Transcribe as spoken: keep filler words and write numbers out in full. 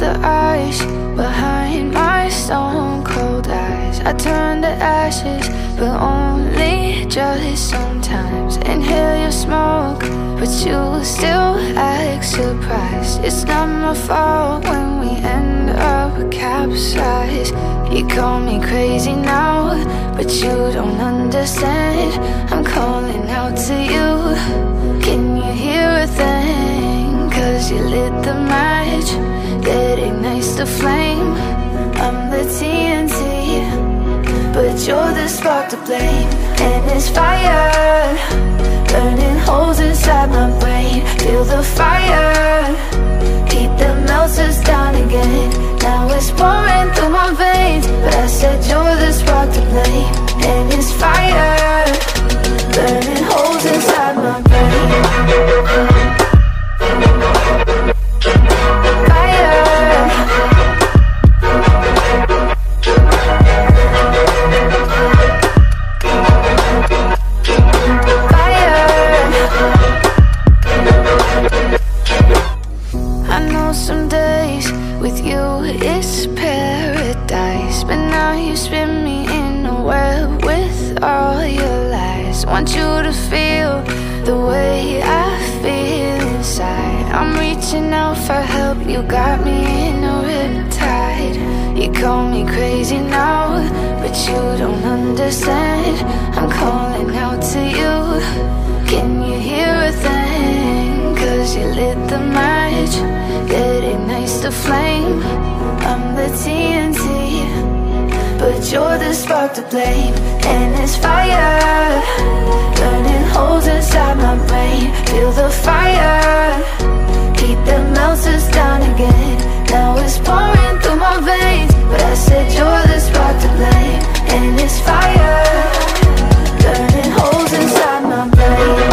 the ice behind my stone cold eyes. I turn to ashes, but only just sometimes. Inhale your smoke, but you still act surprised. It's not my fault when we end up capsized. You call me crazy now, but you don't understand. I'm calling out to you. Can you hear a thing? Cause you lit the match that ignites the flame. I'm the T N T, but you're the spark to blame. And it's fire, burning holes inside my brain. Feel the fire, heat that melts us down again. Now it's pouring through my veins, but I said you're the spark to blame. And it's fire, burning holes inside my brain. Some days with you it's paradise, but now you spin me in a web with all your lies. Want you to feel the way I feel inside. I'm reaching out for help, you got me in a riptide. You call me crazy now, but you don't understand. I'm calling out to you. Can you hear a thing? Cause you lit the match that ignites the flame. I'm the T N T, but you're the spark to blame. And it's fire, burning holes inside my brain. Feel the fire, heat that melts us down again. Now it's pouring through my veins, but I said you're the spark to blame. And it's fire, burning holes inside my brain.